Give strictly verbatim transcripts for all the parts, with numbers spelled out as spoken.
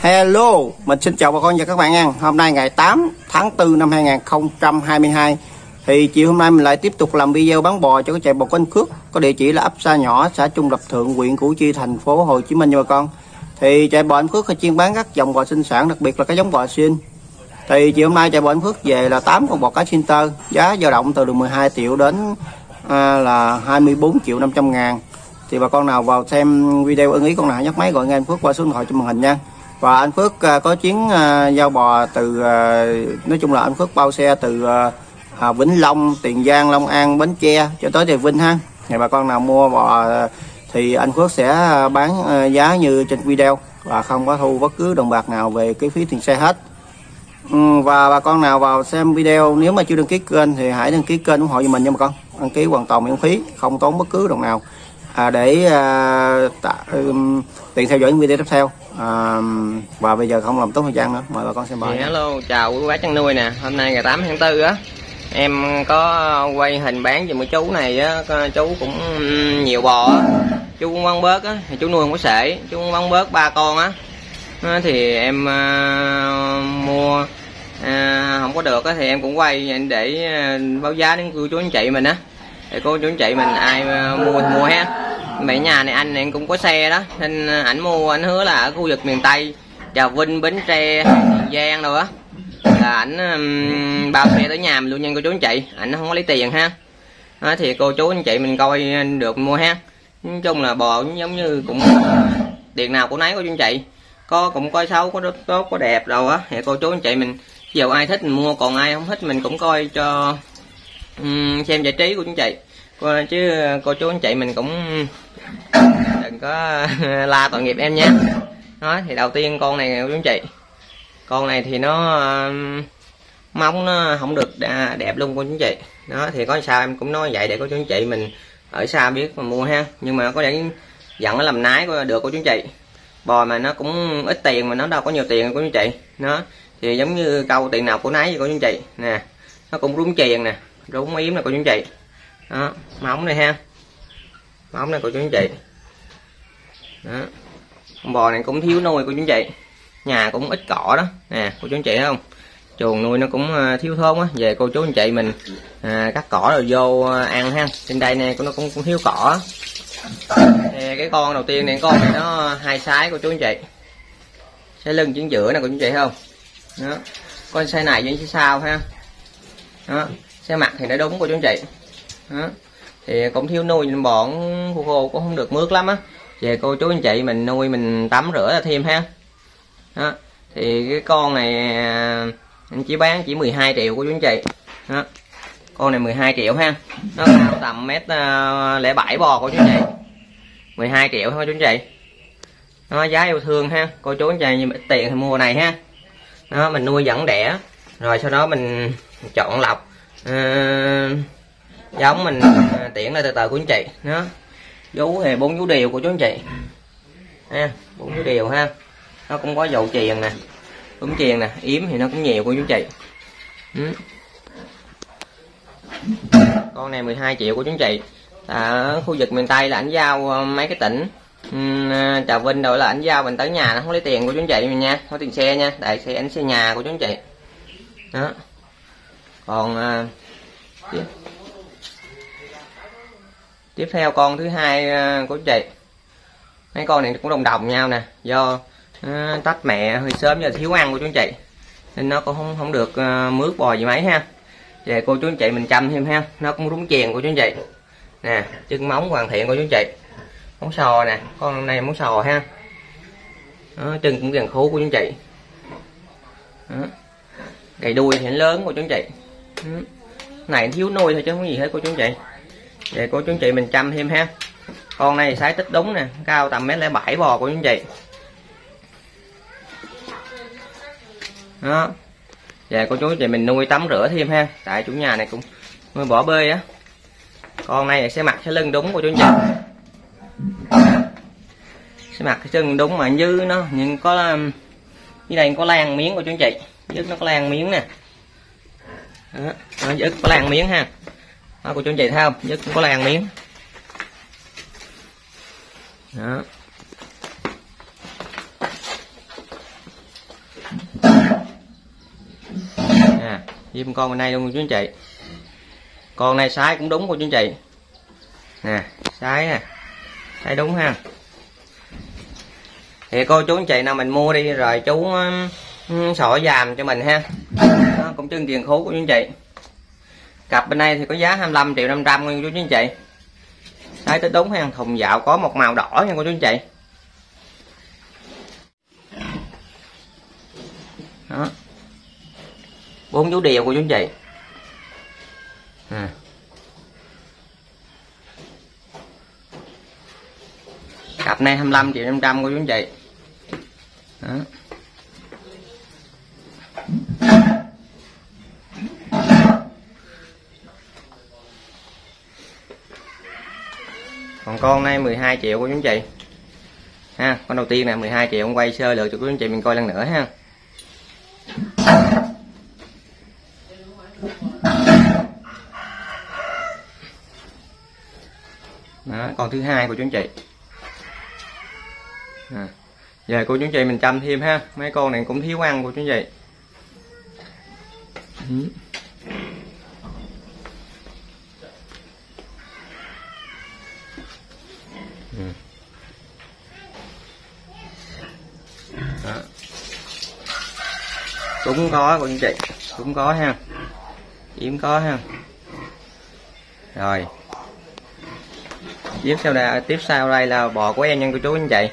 Hello, mình xin chào bà con và các bạn nha. Hôm nay ngày tám tháng tư năm hai nghìn không trăm hai mươi hai. Thì chiều hôm nay mình lại tiếp tục làm video bán bò cho cái trại bò của anh Phước, có địa chỉ là ấp Sa Nhỏ, xã Trung Lập Thượng, huyện Củ Chi, thành phố Hồ Chí Minh nha bà con. Thì trại bò anh Phước là chuyên bán các dòng bò sinh sản, đặc biệt là cái giống bò sinh. Thì chiều hôm nay trại bò anh Phước về là tám con bò cái Center, giá dao động từ mười hai triệu đến à, là hai mươi bốn triệu năm trăm ngàn. Thì bà con nào vào xem video ưng ý con nào nhấc máy gọi ngay anh Phước qua số điện thoại trên màn hình nha. Và anh Phước uh, có chuyến uh, giao bò từ uh, nói chung là anh Phước bao xe từ uh, Vĩnh Long, Tiền Giang, Long An, Bến Tre cho tới Trà Vinh ha. Thì bà con nào mua bò uh, thì anh Phước sẽ bán uh, giá như trên video và không có thu bất cứ đồng bạc nào về cái phí tiền xe hết. Ừ, và bà con nào vào xem video nếu mà chưa đăng ký kênh thì hãy đăng ký kênh ủng hộ cho mình nha bà con. Đăng ký hoàn toàn miễn phí, không tốn bất cứ đồng nào. À, để à, tạ, um, tiện theo dõi những video tiếp theo. À, và bây giờ không làm tốn thời gian nữa, mời bà con xem bò. Hello, chào quý bác chăn nuôi nè. Hôm nay ngày tám tháng tư á, em có quay hình bán cho mấy chú này á. Chú cũng nhiều bò á, chú cũng bán bớt á, thì chú nuôi không có sể, chú cũng bán bớt ba con á. Thì em uh, mua uh, không có được á, thì em cũng quay để uh, báo giá đến cô chú anh chị mình á, để cô chú anh chị mình ai uh, mua thì mua ha. Mẹ nhà này anh này cũng có xe đó, nên ảnh mua, ảnh hứa là ở khu vực miền Tây, Trà Vinh, Bến Tre, Tiền Giang rồi á, là ảnh um, bao xe tới nhà mình luôn nha cô chú anh chị. Ảnh không có lấy tiền ha. Đó, thì cô chú anh chị mình coi được mua ha. Nói chung là bò cũng giống như cũng tiền nào của nấy cô chú anh chị, có cũng coi xấu, có tốt, có đẹp đâu á. Thì cô chú anh chị mình dù ai thích mình mua, còn ai không thích mình cũng coi cho um, xem giải trí của chú anh chị. Chứ cô chú anh chị mình cũng đừng có la tội nghiệp em nhé. Đó, thì đầu tiên con này cô chú anh chị, con này thì nó móng nó không được đẹp luôn cô chú anh chị. Đó, thì có sao em cũng nói vậy để cô chú anh chị mình ở xa biết mà mua ha. Nhưng mà có để dặn nó làm nái được cô chú anh chị. Bò mà nó cũng ít tiền mà nó đâu có nhiều tiền cô chú anh chị. Nó thì giống như câu tiền nào của nấy vậy cô chú anh chị nè. Nó cũng rúng chèn nè, rúng yếm nè cô chú anh chị. Đó, móng này ha, móng này cô chú anh chị. Đó, con bò này cũng thiếu nuôi cô chú anh chị, nhà cũng ít cỏ đó nè cô chú anh chị thấy không, chuồng nuôi nó cũng thiếu thốn á. Về cô chú anh chị mình à, cắt cỏ rồi vô ăn ha. Trên đây nè nó cũng, cũng thiếu cỏ. Thì cái con đầu tiên này, con này nó hai size cô chú anh chị, cái lưng chính giữa nè cô chú anh chị thấy không. Đó, con size này với size sau ha. Đó, xe mặt thì nó đúng cô chú anh chị. Đó, thì cũng thiếu nuôi nên bò khô khô cũng không được mướt lắm á. Về cô chú anh chị mình nuôi mình tắm rửa thêm ha. Đó, thì cái con này anh chỉ bán chỉ mười hai triệu cô chú anh chị. Đó, con này mười hai triệu ha, nó cao tầm mét lẻ bảy bò cô chú anh chị, mười hai triệu thôi chú anh chị. Nó giá yêu thương ha, cô chú anh chị nhưng ít tiền thì mua này ha. Đó, mình nuôi dẫn đẻ rồi sau đó mình chọn lọc à, giống mình à, tiễn lại từ từ của anh chị. Nó vú thì bốn vú đều của chú anh chị ha, bốn vú đều ha. Nó cũng có dầu chuyền nè, đúng chuyền nè, yếm thì nó cũng nhiều của chú anh chị. Ừ. Con này mười hai triệu của chú anh chị. Ở khu vực miền Tây là ảnh giao mấy cái tỉnh um, Trà Vinh rồi là ảnh giao mình tới nhà, nó không lấy tiền của chú anh chị mình nha, không tiền xe nha, đại xe ảnh xe nhà của chú anh chị. Đó, còn uh, tiếp, tiếp theo con thứ hai uh, của chú chị. Mấy con này cũng đồng đồng nhau nè, do uh, tách mẹ hơi sớm giờ thiếu ăn của chú anh chị nên nó cũng không không được uh, mướt bò gì mấy ha. Về cô chú anh chị mình chăm thêm ha, nó cũng rúng chèn của chú anh chị nè, chân móng hoàn thiện của chú anh chị, móng sò nè, con này móng sò ha. Đó, chân cũng gần khú của chú anh chị. Đó, gầy đuôi thì lớn của chú anh chị. Đó, này thiếu nuôi thôi chứ không có gì hết cô chú anh chị. Về cô chú anh chị mình chăm thêm ha. Con này size tích đúng nè, cao tầm mét lẻ bảy bò của chú anh chị. Đó, về cô chú anh chị mình nuôi tắm rửa thêm ha, tại chủ nhà này cũng nuôi bỏ bê á. Con này sẽ mặc cái lưng đúng của chú anh chị, sẽ mặc cái lưng đúng mà như nó nhưng có dưới đây có lan miếng của chú anh chị, dứt nó có lan miếng nè. Đó, nó dứt có lan miếng ha. Đó, cô chú anh chị thấy không, dứt có lan miếng. Đó, Thêm con bên đây luôn cô chú anh chị. Con này size cũng đúng cô chú anh chị. Nè, size nè. Size đúng ha. Thì cô chú anh chị nào mình mua đi rồi chú um, sổ dàm cho mình ha. Đó, cũng chân tiền khố của chú anh chị. Cặp bên đây thì có giá hai mươi lăm triệu năm trăm nha cô chú anh chị. Size tới đúng ha, thùng dạo có một màu đỏ nha cô chú anh chị. Đó. Bốn chú điều của chú anh chị. À. Cặp này hai mươi lăm triệu năm trăm của chú anh chị. Đó. Còn con này mười hai triệu của chú anh chị. Ha, con đầu tiên này mười hai triệu, quay sơ lược cho quý anh chị mình coi lần nữa ha. Đó, con thứ hai của chú anh chị. À, giờ cô chú anh chị mình chăm thêm ha, mấy con này cũng thiếu ăn của chú anh chị. Ừ. Ừ. Đó. Cũng có cô chú anh chị, cũng có ha, yếm có ha. Rồi tiếp sau đây tiếp sau đây là bò của em nha cô chú anh chị.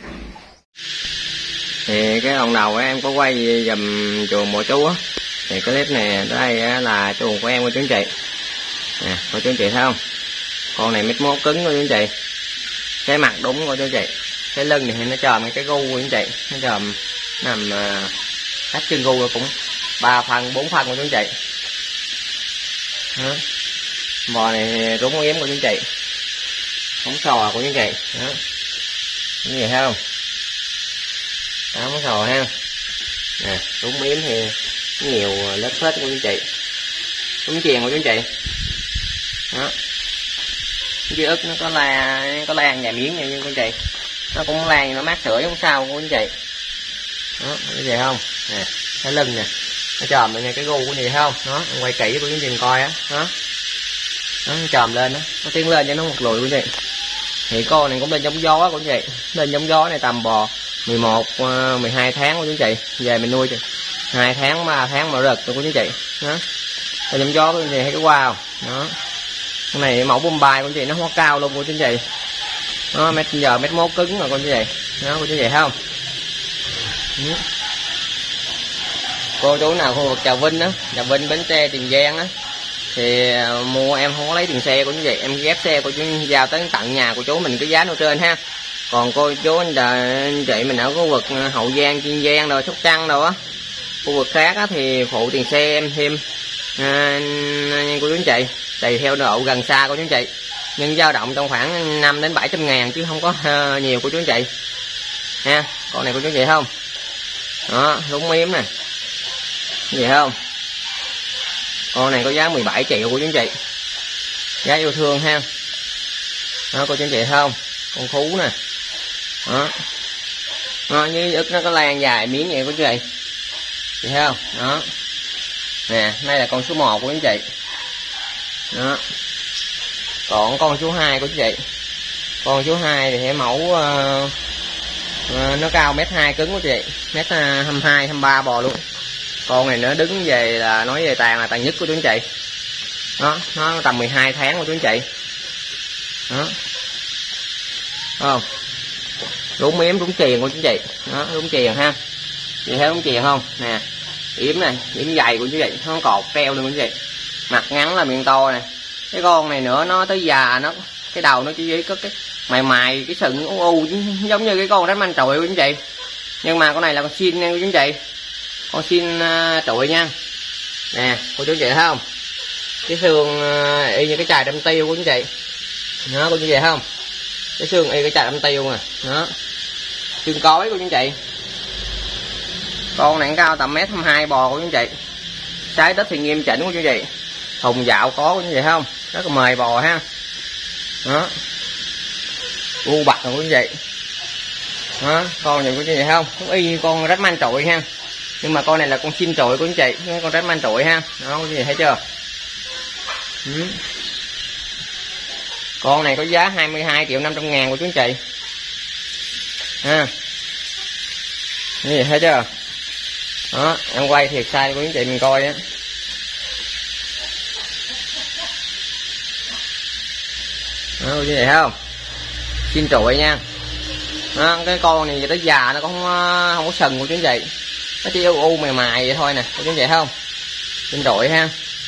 Thì cái lần đầu em có quay dùm chuồng bò chú á, thì cái clip này đây là chuồng của em cô chú anh chị. Nè cô chú anh chị thấy không, con này mét mốt cứng cô chú anh chị, cái mặt đúng cô chú anh chị, cái lưng này thì nó tròn cái gu cô chú anh chị, nó tròn nằm cách chân gu cũng ba phần bốn phần cô chú anh chị. Đó. Bò này đúng yếm của chú anh chị, không sò của chú anh chị. Đó. Như vậy thấy không, đó không sò ha. Nè đúng yếm thì nhiều lớp phết của chú anh chị, đúng chèn của chú anh chị. Đó. Dưới ức nó có la có lan vài miếng như cô anh chị, nó cũng lan nó mát sữa không sao cô anh chị. Đó như vậy không. Nè cái lưng nè nó tròn lên nha, cái gu của gì thấy không. Đó quay kỹ của chú anh chị coi á. Đó nó tròn lên đó, nó tiến lên cho nó một lùi của chị. Thì con này cũng lên giống gió của chị, lên giống gió này tầm bò mười một mười hai tháng của chú chị, về mình nuôi chị hai tháng ba tháng mà rực của chú chị. Đó lên giống gió của chị thấy cái wow. Đó con này mẫu Bombay của chị, nó hóa cao luôn của chú chị. Nó mét giờ mét mốt cứng rồi con chú chị. Đó của chú chị thấy không. Ừ. Cô chú nào khu vực Trà Vinh á, Trà Vinh, Bến Tre, Tiền Giang á thì mua em không có lấy tiền xe của chú chị, em ghép xe của chú giao tới tận nhà của chú mình cái giá nêu trên ha. Còn cô chú anh chị mình ở khu vực Hậu Giang, Kiên Giang rồi Sóc Trăng đâu á, khu vực khác á thì phụ tiền xe em thêm à, của chú anh chị, tùy theo độ gần xa của chú anh chị, nhưng dao động trong khoảng năm đến bảy trăm ngàn chứ không có uh, nhiều của chú anh chị ha. Con này của chú anh chị không. Đó đúng yếm nè, vậy không. Con này có giá mười bảy triệu của chú anh chị, giá yêu thương ha. Đó cô chú anh chị thấy không, con thú nè. Đó, đó như ức nó có lan dài miếng vậy của chú chị, chị thấy không. Đó nè, đây là con số một của chú anh chị. Đó còn con số hai của chú chị, con số hai thì cái mẫu uh, uh, nó cao mét hai cứng của chị, mét hai mươi hai hai mươi ba bò luôn. Con này nó đứng về là nói về tàn là tàn nhất của chú anh chị. Đó nó tầm mười hai tháng của chú anh chị. Đó không, đúng yếm đúng chèn của chú chị. Đó đúng chèn ha, chị thấy đúng chèn không nè, yếm này yếm dày của chú chị, nó cột treo luôn của chú chị, mặt ngắn là miệng to nè. Cái con này nữa nó tới già nó cái đầu nó chỉ có cái mày mày cái sừng u u giống như cái con rắn manh trội của chú chị, nhưng mà con này là con xin nha của chú chị, con xin uh, trội nha. Nè cô chú chị thấy không, cái xương uh, y như cái chài đâm tiêu của chú chị. Đó cô chú chị thấy không, cái xương y cái chài đâm tiêu nè. Đó xương cối của chú chị. Con này cao tầm mét hai mươi hai bò của chú chị, trái đất thì nghiêm chỉnh của chú chị, thùng dạo có của chú chị thấy không, rất là mời bò ha. Đó u bạc của chú chị. Đó con này của chú chị thấy không, cũng y như con rách man trội ha. Nhưng mà con này là con xin trội của anh chị, con rết man trội ha. Đó quý vị thấy chưa? Ừ. Con này có giá hai mươi hai triệu năm trăm ngàn của chú anh chị ha. Quý vị thấy chưa? Đó, em quay thiệt sai của anh chị mình coi á. Đó, quý vị thấy không? Xin trội nha. Đó, cái con này tới già nó cũng không, không có sừng của chú anh chị, nó chỉ u u mày mài vậy thôi nè, chú anh chị thấy không? Xin trội ha.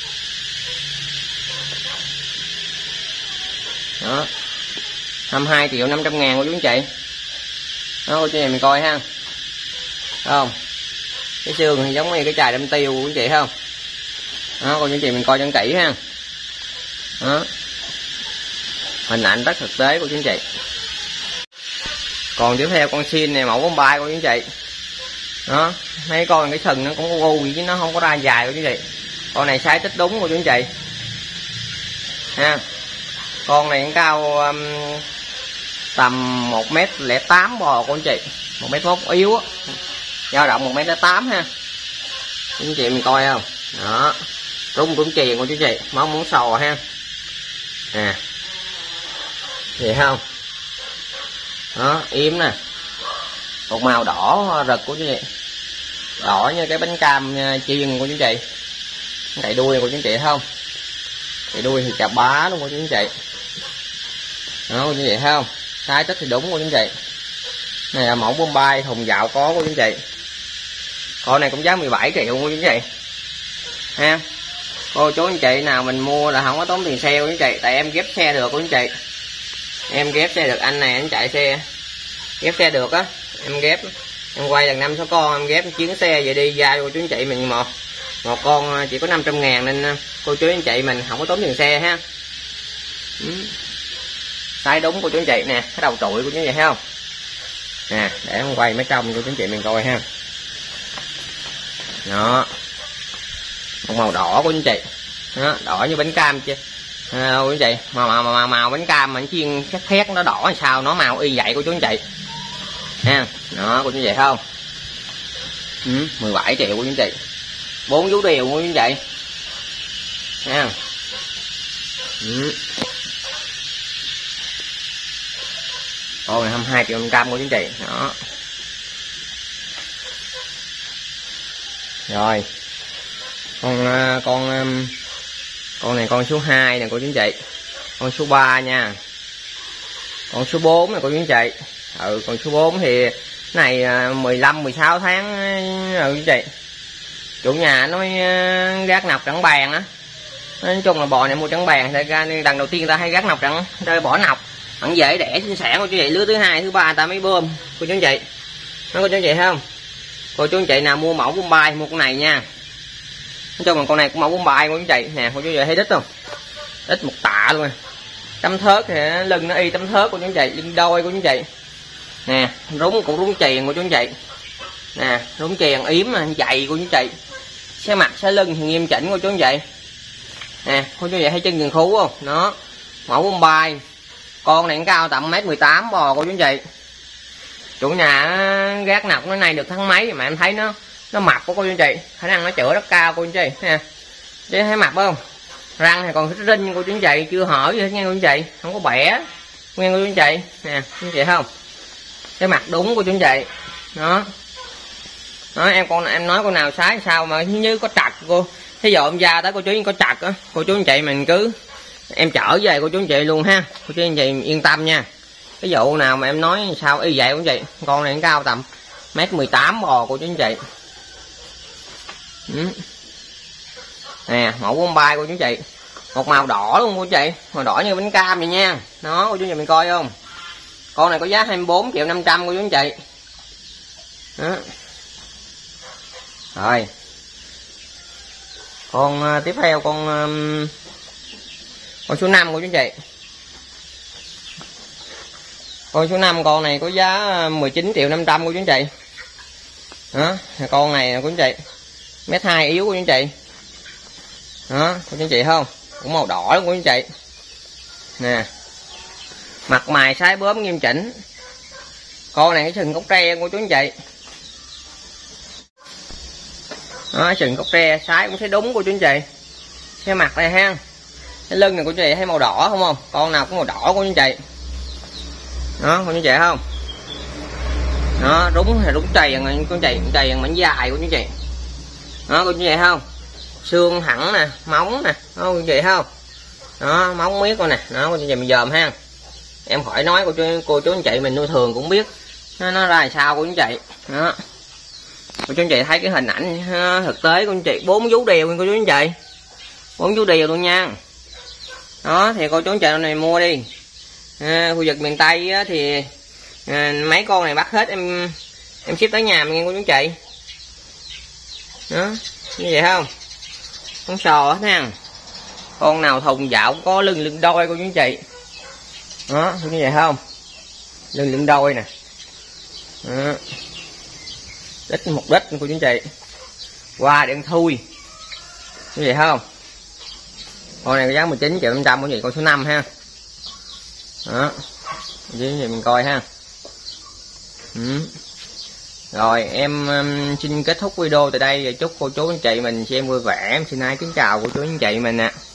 Đó, hai mươi hai triệu năm trăm ngàn của chú anh chị. Đó, cô chú anh chị mình coi ha. Thấy không? Cái xương thì giống như cái chài đâm tiêu của anh chị thấy không? Đó, cô chú anh chị mình coi cho kỹ ha. Đó, hình ảnh rất thực tế của chú anh chị. Còn tiếp theo con xin này mẫu Bombay của chú anh chị. Đó, mấy con cái sừng nó cũng u u chứ nó không có ra dài của chú anh chị. Con này size tích đúng của chú anh chị ha. Con này cao um, tầm một mét lẻ tám bò của anh chị, một mét mốt yếu á, dao động một mét lẻ tám ha. Chú anh chị mình coi không? Đó, rung cũng chuyền của chú chị, máu muốn sò ha. À, vậy không? Đó, im nè, một màu đỏ rực của chú chị, đỏ như cái bánh cam chiên của chú chị. Cái đuôi của chú chị thấy không? Cái đuôi thì chà bá luôn của chú chị. Đó, như vậy thấy không? Size tích thì đúng của chú chị. Này là mẫu Bombay thùng dạo có của chú chị. Con này cũng giá mười bảy triệu của chú chị ha. Cô chú anh chị nào mình mua là không có tốn tiền xe của chú chị, tại em ghép xe được của chú chị. Em ghép xe được, anh này anh chạy xe ghép xe được á, em ghép em quay lần năm số con em ghép chuyến xe vậy đi ra của chú anh chị mình. Một một con chỉ có năm trăm ngàn nên cô chú anh chị mình không có tốn tiền xe ha. Ừ. Size đúng của chú anh chị nè, cái đầu trụi của chú anh chị thấy không nè, để em quay mấy trong cho chú anh chị mình coi ha. Đó, một màu đỏ của chú anh chị. Đó, đỏ như bánh cam chứ à, quý anh chị, màu màu màu, màu bánh cam mà chiên khét khét nó đỏ hay sao, nó màu y vậy của chú anh chị ha. Đó, của chú anh chị không? Ừ, mười bảy triệu của chú anh chị, bốn vú điều của chú anh chị ha. Ừ. Con này hai mươi hai triệu năm trăm của chú anh chị. Đó, rồi con con con này con số hai nè cô chú anh chị, con số ba nha, con số bốn này cô chú anh chị. Ừ, còn số bốn thì này mười lăm mười sáu tháng rồi chú chị. Chủ nhà nói gác nọc trắng bàn á, nói chung là bò này mua trắng bàn thì ra lần đầu tiên ta hay gác nọc trắng rơi bỏ nọc vẫn dễ đẻ sinh sản cô chú chị. Lứa thứ hai thứ ba ta mới bơm cô chú anh chị. Nói cô chú anh chị thấy không? Cô chú anh chị nào mua mẫu Bombay mua con này nha. Nói chung là con này cũng mẫu Bombay của chú chị nè, cô chú chị thấy đít không? Đít một tạ luôn. Tấm thớt thì lưng nó y tấm thớt của chú chị, lưng đôi của chú chị nè, rúng cũng rúng chèn của chú chị nè, rúng chèn yếm dày của chú chị. Xe mặt xe lưng thì nghiêm chỉnh của chú chị nè, cô chú chị thấy chân gần khú không? Nó mẫu Bombay. Con này cao tầm mét mười tám bò của chú chị. Chủ nhà gác nọc nó nay được tháng mấy mà em thấy nó nó mập của cô chú chị, khả năng nó chữa rất cao cô chú chị nè. Chứ thấy mập không? Răng thì còn thích rinh cô chú chị, chưa hở gì hết nha cô chú chị, không có bẻ nguyên cô chú chị nè, chú chị không? Cái mặt đúng của chú chị. Đó. Đó, em con em nói con nào sái sao mà như có trật cô. Thí dụ em ra tới cô chú có trật á, cô chú anh chị mình cứ em chở về cô chú anh chị luôn ha. Cô chú anh chị yên tâm nha. Cái vụ nào mà em nói sao y vậy cô chị. Con này cao tầm mét mười tám bò cô chú anh chị. Ừ. Nè, mẫu Bombay cô chú chị. Một màu đỏ luôn cô chú chị, màu đỏ như bánh cam vậy nha. Đó, cô chú anh chị mình coi không? Con này có giá hai mươi bốn triệu năm trăm cô chú anh chị. Đó. Rồi. Con tiếp theo con con số năm của chú chị. Con số năm con này có giá mười chín triệu năm trăm của chú chị. Đó, con này của chú chị. Mét hai yếu của chú chị. Đó, của chú chị không? Cũng màu đỏ luôn của chú chị. Nè. Mặt mày sái bướm nghiêm chỉnh. Con này cái sừng cốc tre của chú anh chị. Đó, sừng cốc tre sái cũng thấy đúng cô chú anh chị. Cái mặt này ha, cái lưng này cô chú anh chị thấy màu đỏ không không, con nào cũng màu đỏ cô chú anh chị. Đó cô chú anh chị không, đó đúng là đúng chày cô chú anh chị, chày mảnh dài cô chú anh chị. Đó cô chú anh chị không, xương thẳng nè, móng nè, đó cô chú anh chị không, đó móng miết coi nè, đó cô chú anh chị mình dòm ha. Em khỏi nói cô chú cô chú anh chị mình nuôi thường cũng biết nó, nó ra làm sao cô chú anh chị. Đó cô chú anh chị thấy cái hình ảnh thực tế cô chú anh chị, bốn vú đều cô chú anh chị, bốn vú đều luôn nha. Đó thì cô chú anh chị này mua đi, à, khu vực miền Tây á, thì à, mấy con này bắt hết em em ship tới nhà mình nghe cô chú anh chị. Đó như vậy không, con sò hết nha, con nào thùng dạo có lưng lưng đôi cô chú anh chị. Đó như vậy không, lưng lưng đôi nè. Đó. Đích một đích cô chú anh chị, qua điện thui như vậy không. Con này có giá mười chín triệu năm trăm của chị, con số năm ha. Đó dưới gì mình coi ha. Ừ. Rồi em um, xin kết thúc video tại đây, chúc cô chú anh chị mình xem vui vẻ. Em xin ai kính chào cô chú anh chị mình nè.